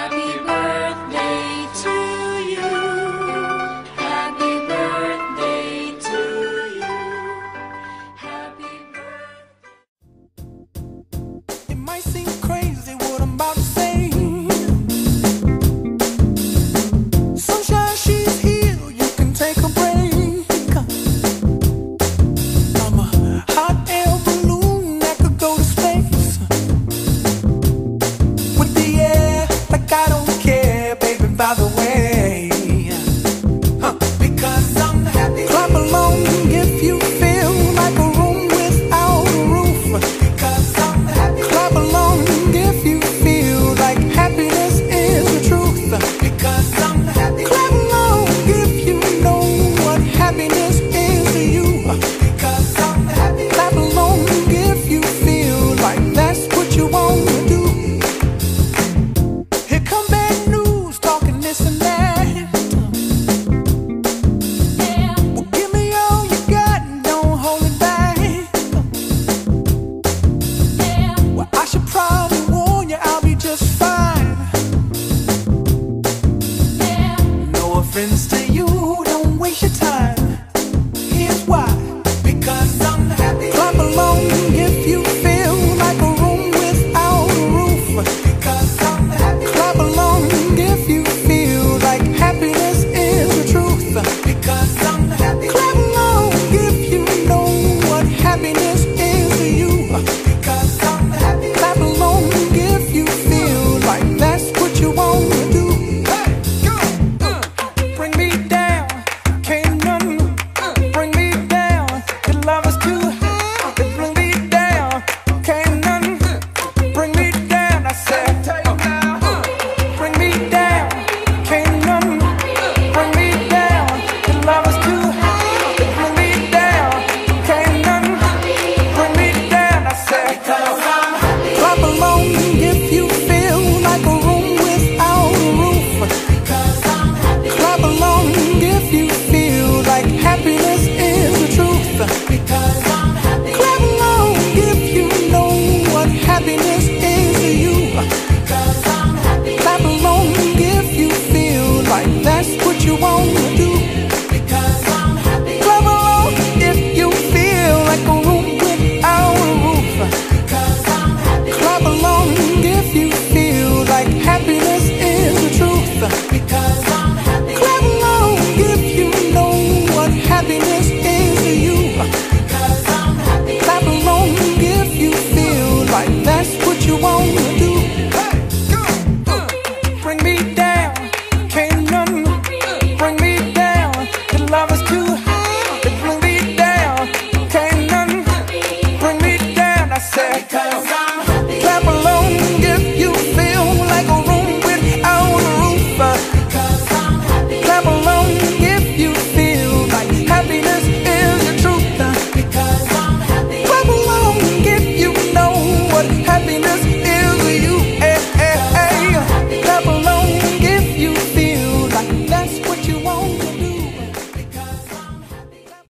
Happy birthday to you. Happy birthday to you. Happy birthday. It might seem crazy what I'm about to say. Sunshine, she's here, you can take a break. I'm a hot air balloon that could go to space. With the air, like I don't care, baby, by the way. Because I'm happy. Clap along if you feel like a room without a roof. Because I'm happy. Clap along if you feel like happiness is the truth. Because I'm happy. Clap along if you know what happiness is to you. Because I'm happy. Clap along if you feel like that's what you want to do. Here come bad news, talking this and that. Well, give me all you got and don't hold it back. Well, I should probably warn you, I'll be just fine. No offense to you, don't waste your time. Here's why. Because I'm happy. Clap along if you feel like a room without a roof. Because I'm happy. Clap along if you feel like happiness is the truth. Because I'm happy. Clap along if you know what happiness is to you. Because I'm happy. Clap along if you feel like that's what you want to do. Hey, go! Bring me down, can't none bring me down. Your love is too high, bring me down, can't none bring me down. I said, bring me down, can't none bring me down. Your love is too high, bring me down, can't none bring me down. I said, clap along if you feel like a room without a roof. Clap along if you feel like happiness is the truth. Clap along if you know what happiness is to you. Clap along if you feel like that's what you want to do. Clap along if you feel like a room without a roof. Clap along if you feel like happiness is the truth. Clap along if you know what happiness is to you. Clap along if you feel like that's what you want to do. Bring me down, can't none bring me down. Your love is too high, bring me down, can't none bring me down. I said,